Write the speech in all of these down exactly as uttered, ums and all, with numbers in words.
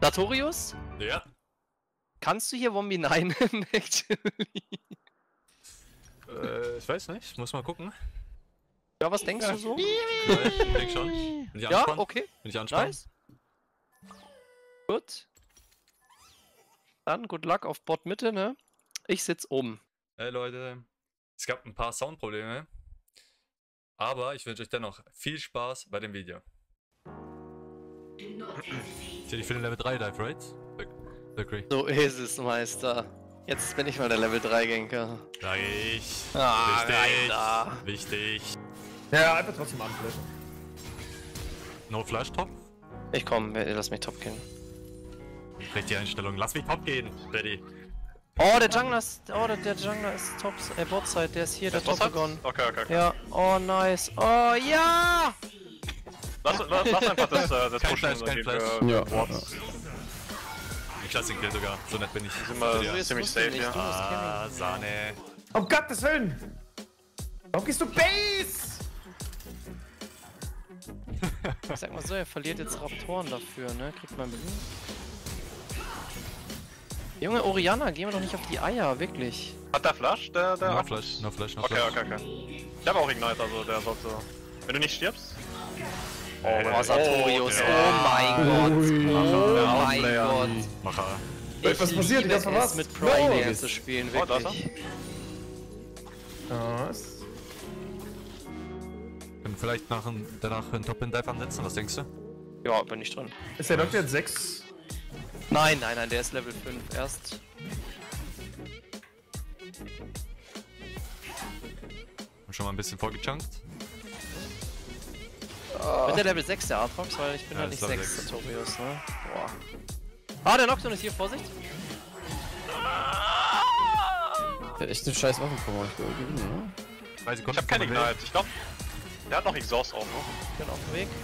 Sartorius? Ja. Kannst du hier Wombi nein? Actually? Äh, ich weiß nicht, muss mal gucken. Ja, was denkst du so? Ja, ich denk schon. Wenn ich Ja, anspann, okay. Wenn ich anspann. Nice. Gut. Dann good luck auf Bot Mitte, ne? Ich sitz oben. Hey Leute, es gab ein paar Soundprobleme. Aber ich wünsche euch dennoch viel Spaß bei dem Video. Ich hätte für den Level drei Dive, right? Agree. So ist es, Meister. Jetzt bin ich mal der Level drei Genker. Sag ich. Ah, Wichtig. da. Wichtig. Ja, einfach trotzdem anflaschen. No Flash Top? Ich komm, lass mich top killen. Richtige Einstellung. Lass mich top gehen, Daddy. Oh, der Jungler ist. Oh, der, der Jungler ist top. Äh, Botside, der ist hier, der, der Top-Gon. Okay, okay, okay. Ja, oh, nice. Oh, ja! Lass, lass, lass einfach das, äh, das Kein pushen Flash, und kein die Flash. äh, Ja. Wards. Ich lasse den Kill sogar. So nett bin ich. Sind wir Ja. jetzt ziemlich musst du safe nicht, hier. du musst Ah, Sahne. Um Gottes Willen! Warum gehst du Base? Ich sag mal so, er verliert jetzt Raptoren dafür, ne? Kriegt man Blue. Junge, Orianna, gehen wir doch nicht auf die Eier, wirklich. Hat der Flash? Der, der No hat- Flash, no Flash, no Okay, Flash. okay, okay. Ich habe auch Ignite, also der sollte... Wenn du nicht stirbst... Oh, Oh, Sartorius, der- oh mein Gott, oh Der mein Outplayer. Gott. Macher. Ey, was Ich passiert? liebe Ich hab's es, verpasst. mit Prime No. zu spielen, Oh, da ist wirklich. Was? Können wir vielleicht nach ein, danach einen Top-In-Dive ansetzen, was denkst du? Ja, bin ich drin. Ist der Doktor jetzt sechs? Nein, nein, nein, der ist Level fünf erst. Schon mal ein bisschen vorgechunkt. Wird der Level sechs der Artbox, weil ich bin Ja, halt nicht ist Level sechs, sechs. Sartorius, ne? Boah. Ah, der Nocturne ist hier, Vorsicht! Der hat echt eine scheiß Waffe vor euch gegeben, ne? Drei Sekunden. Ich hab keine von der Welt. Ignite. Ich glaube, der hat noch Exhaust auch, ne? Ich bin auf dem Weg.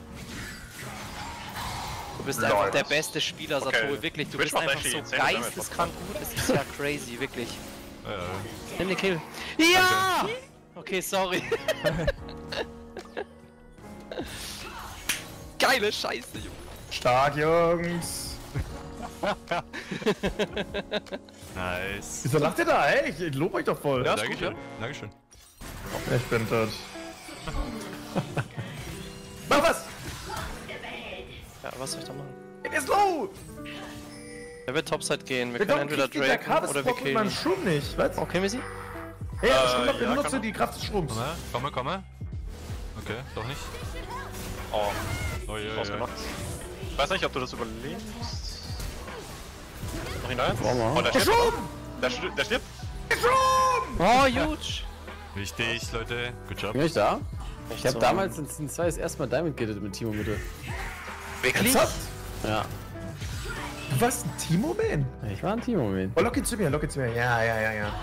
Du bist Lol. einfach der beste Spieler, Okay. Sartorius, wirklich. Du Twitch bist macht einfach actually so insane Damage, geisteskrank gut, es ist ja crazy, wirklich. Ja, ja. Nimm den Kill. Ja! Okay, sorry. Geile Scheiße, Junge. Stark, Jungs! Nice. Wieso lacht ihr da, ey? Ich lob euch doch voll. Ja, ist Dankeschön. gut, Dankeschön. Ich bin tot. Mach was! Ja, was soll ich da machen? Er ist low! Er wird Topside gehen. Wir Wir können kommen entweder Draken oder wir mit killen meinem ihn. Schum nicht, was? Oh, killen wir sie? Hey, Äh, ich glaub, wir ja, benutzen kann die Kraft des Stroms. Komme, komme, komme. Okay, doch nicht. Oh, Oh, je, je, je. ausgemacht. Ich weiß nicht, ob du das überlebst. Noch hinein? Warum? Oh, der Der stirbt. Schum! Der, sti- der stirbt. Oh, huge! Wichtig, Leute. Good job. Bin ich da? Echt Ich hab so. damals in Season zwei das erste Mal Diamond gerettet mit Timo Mitte. Wirklich? Ernsthaft? Ja. Du warst ein Timo-Man? Ich war ein Timo-Man. Oh, lock ihn zu mir, lock ihn zu mir. Ja, ja, ja, ja.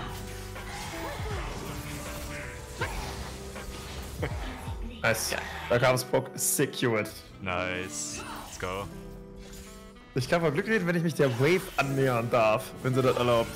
Nice. Da kam Spock secured. Nice. Let's go. Ich kann von Glück reden, wenn ich mich der Wave annähern darf, wenn sie das erlaubt.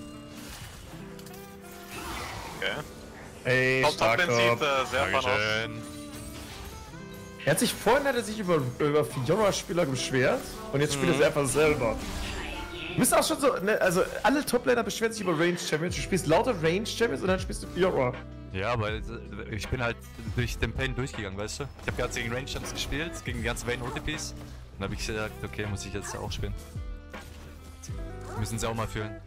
Okay. Ey, Top stark Top sieht top. äh, sehr fun aus. Dankeschön. Er hat sich vorhin hat er sich über, über Fiora-Spieler beschwert und jetzt spielt er es einfach selber. Du bist auch schon so, ne, also alle Top-Laner beschweren sich über Range-Champions. Du spielst lauter Range-Champions und dann spielst du Fiora. Ja, weil ich bin halt durch den Pain durchgegangen, weißt du? Ich habe ganz gegen Range Champs gespielt, gegen die ganzen Vayne O T Ps. Und habe ich gesagt, okay, muss ich jetzt auch spielen. Müssen sie auch mal fühlen.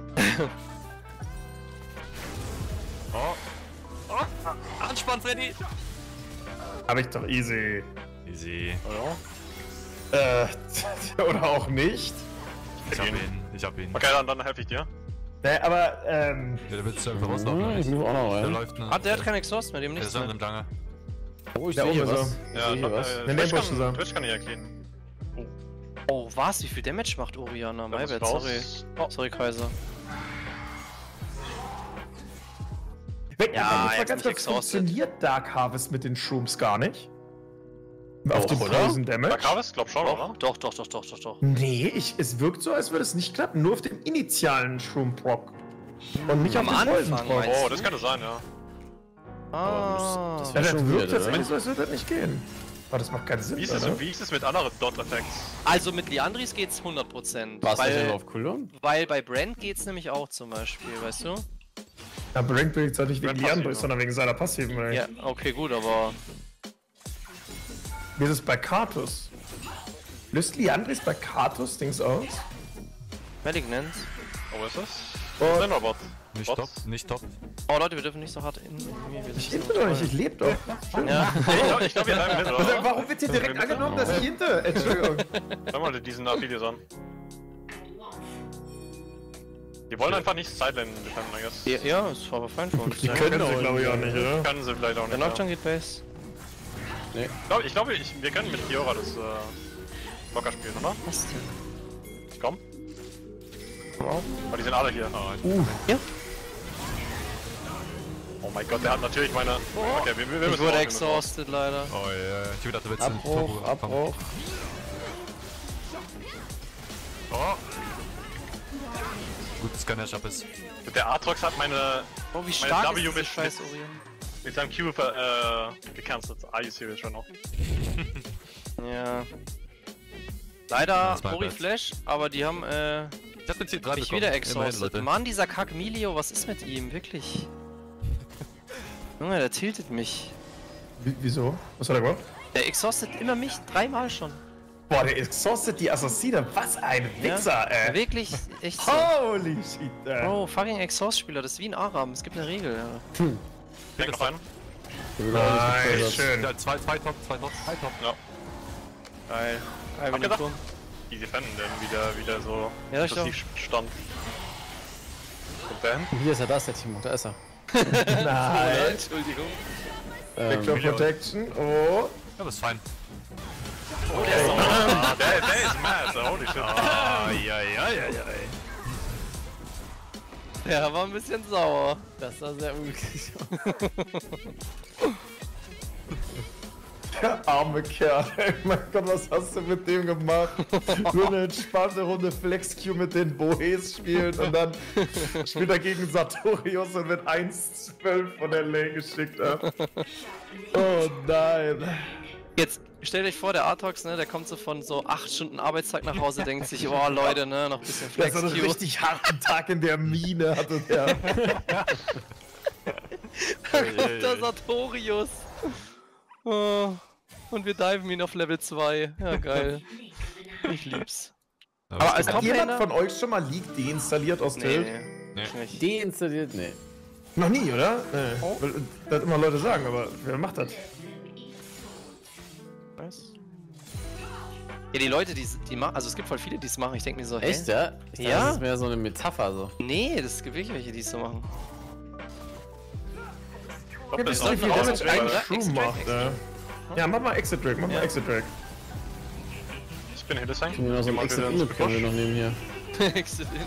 Oh. Oh. Anspann, Freddy! Hab ich doch easy. Easy. Äh, oder auch nicht. Ich hab ihn, ich hab ihn. Okay, dann, dann helfe ich dir. Ne, aber, ähm, Ja, der wird einfach rauslaufen, oder Ich nicht? move auch noch Der rein. läuft ne? Ah, der hat keinen Exhaust mehr, dem Der nichts ist an mehr. dem Lange. Oh, ich Da sehe hier oben ist was. er. Ich Ja, sehe hier was. äh, Ne, Twitch, Ambush kann, zusammen. Twitch kann ich ja cleanen. Oh, was? Wie viel Damage macht Orianna? Der My muss bad, raus. sorry. Oh, sorry, Kaiser. Weg, Ja, jetzt mal jetzt ganz bin ich kurz, exhausted. funktioniert Dark Harvest mit den Shrooms gar nicht? Auf Doch, den oder? Poison Damage? Dark Harvest? Glaub schon, oder? Doch, doch, doch, doch, doch, doch. Nee, ich, es wirkt so, als würde es nicht klappen. Nur auf dem initialen Shroom-Proc. Und nicht Am auf dem Anfang, Poison-Proc. meinst Oh, das könnte sein, ja. Ah. Das Ja, wäre das schon wirkt weird, tatsächlich oder? so, als würde das nicht gehen. Oh, das macht keinen Sinn, Wie ist es, oder? wie ist es mit anderen Dot-Effects? Also mit Liandris geht's hundert Prozent. Warst du denn Weil, auf Cooldown? weil bei Brand geht's nämlich auch zum Beispiel, weißt du? Ja, Brand bringt zwar nicht wegen Brand Liandris, passiv, sondern wegen seiner passiven, ey. Ja, okay, gut, aber... Wie ist es bei Kartus? Löst Liandris bei Kartus Dings aus? Malignant. Oh, ist das? Oh. Senderbot. Nicht Bots? top, nicht top. Oh Leute, wir dürfen nicht so hart in... mir wird Ich das lebe so doch nicht, toll. ich lebe doch. Ja. Ich glaube, ich glaub, wir bleiben mit, Also, oder? warum wird hier direkt angenommen, dass ich hinter... Entschuldigung. Schau mal diesen Videos an. Die wollen einfach nicht Sideline defenden, I guess. Ja, ja, ist aber fein für uns. Die können sie, glaube ich, auch nicht, oder? Können sie vielleicht auch Der nicht. Nocturne Ja. geht Base. Ich glaube, ich glaub, ich, wir können mit Fiora das äh, locker spielen, oder? Was denn? Komm. Komm auf. Aber die sind alle hier. Uh, Ja. Oh mein Gott, der hat natürlich meine... Okay, wir, wir Ich müssen wurde raus, wir müssen raus. exhausted leider. Oh ja, ich würde dachte, jetzt Abbruch, Abbruch. Oh! Gut, dass kein Ash-Up ist. Der Aatrox hat meine... Oh, wie Meine stark W ist mit- das scheiß Orien. mit seinem Q ver, äh, gecancelt. Are you serious right now? Ja. Leider Das war Ori bad. Flash, aber die haben äh, Ich hab jetzt hier drei mich bekommen. wieder Immerhin, exhausted. Leute. Mann, dieser Kack Milio, was ist mit ihm? Wirklich? Junge, der tiltet mich. wie- wieso? Was hat er gemacht? Der exhaustet immer mich dreimal schon. Boah, der exhaustet die Assassine. Was ein Wichser, ey. Wirklich, echt so. Holy shit, ey. Oh, fucking Exhaust-Spieler, das ist wie ein Aram. Es gibt eine Regel, ja. Denk noch einen. Nice, schön. Ja, zwei, zwei Top, zwei Top, zwei Top. Ja. Geil. Geil, Hab gedacht. Turm. Die defenden denn wieder, wieder so... Ja, ich passiv stand. Und dann? Hier ist er, da ist der Timo, da ist er. Nein. Entschuldigung. Ähm, Vector Protection. Oh. Ja, das ist fein. Ah, der, der ist mad, holy shit. Ah, ja, ja, ja, ja. Ja, war ein bisschen sauer. das war sehr unglücklich. Der arme Kerl. Ey, mein Gott, was hast du mit dem gemacht? Nur eine entspannte Runde Flex-Q mit den Bohes spielen und dann spielt er gegen Sartorius und wird eins zwölf von der Lane geschickt. Ab. Oh nein. Jetzt stellt euch vor, der Artox, ne, der kommt so von so acht Stunden Arbeitstag nach Hause, denkt sich, oh Leute, ne, noch ein bisschen Der Flex. hat so einen richtig harten Tag in der Mine, hatte der. Da kommt der Sartorius. Oh, und wir diven ihn auf Level zwei. Ja, geil. Ich lieb's. Aber als Hat jemand Toplaner... von euch schon mal League deinstalliert aus Tilt? Nee, Nee. ich nicht. Deinstalliert? Nee. Noch nie, oder? Nee. Weil, Das immer Leute sagen, aber wer macht das? Was? Ja, die Leute, die, die machen, also es gibt voll viele, die es machen. Ich denke mir so, hä? Echt, ja? Ich dachte, Ja? das ist mehr so eine Metapher so. Nee, das gibt wirklich welche, die es so machen. Ich glaub, das ist Wie auch viel ein Damage Ausdruck, ein oder? Shroom Exit macht, Drake, äh. Ja, mach mal Exit Drake, mach mal Ja. Exit Drake. Ich bin Hildesheim. Können wir noch so ein Jemand Exit will Init uns können wir noch nehmen hier. Exit in.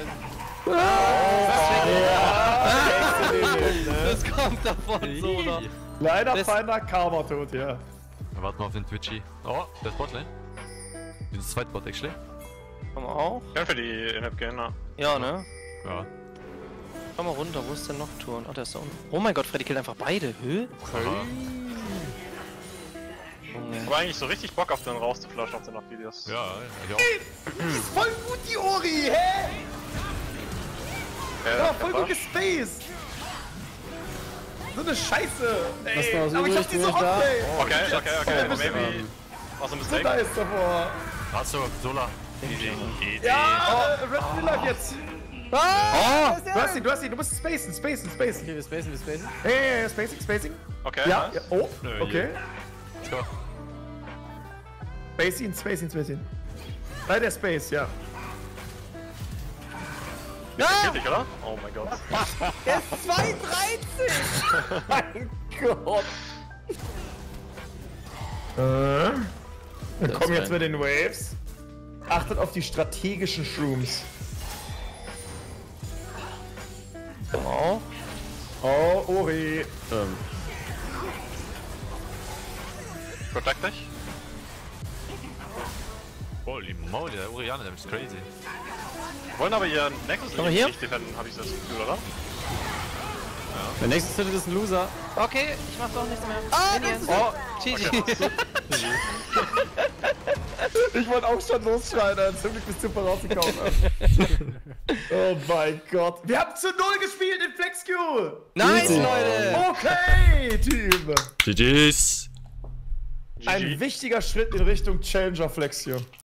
Ne? Das kommt davon so noch. Leider Das- feiner Karma tot, ja. Warten wir auf den Twitchy. Oh, der ist Botlane. Das ist zweit Bot, actually. Komm mal auch. Können für die Inhib gehen, ja. Ja, ne? Ja. Komm mal runter, wo ist der Nocturne? Ach, der ist da unten. Oh mein Gott, Freddy killt einfach beide. Hö? Aha. Junge. Aber eigentlich so richtig Bock auf den rauszuflashen auf den noch Videos. Ja, ich auch. Ist voll gut, die Ori, hä? Ja, Ja, voll gut gespaced. So eine Scheiße. Was Ey, war das aber ich hab übrig, diese bin ich da? Hotplay. Okay, okay, okay. Ja, Maybe. Ähm, Was ein So Mistake. nice davor. Achso, Sola. Easy. Easy. Ja, äh, Red Bull Life jetzt. Oh! Du hast ihn, du hast ihn, du musst spacen, spacen, spacen. Okay, wir spacen, wir spacen. Hey, hey, hey, spacing, spacing. Okay, Ja, nice. ja, oh, Nö, okay. Let's go. Spacing, spacing, spacing. Nein, der Space, ja. Killt dich, oder? Oh mein Gott. zwei dreizehn! Mein Gott! Äh, wir kommen jetzt mit den Waves. Achtet auf die strategischen Shrooms. Oh. Oh, Ori. Ähm, Protect dich. Holy moly, der Oriane, der ist crazy. Wollen aber ihr Nexus Aber hier? nicht defenden, habe ich das Gefühl, oder? Der nächste Titel ist ein Loser. Okay, ich mach doch nichts mehr. Ah, Minions. Oh, G G. Ich wollte auch schon losschreien, als zum Glück bist du vorausgekommen. Oh mein Gott. Wir haben zu null gespielt in FlexQ. Nice, Leute. Okay, Team. G Gs. Ein wichtiger Schritt in Richtung Challenger FlexQ.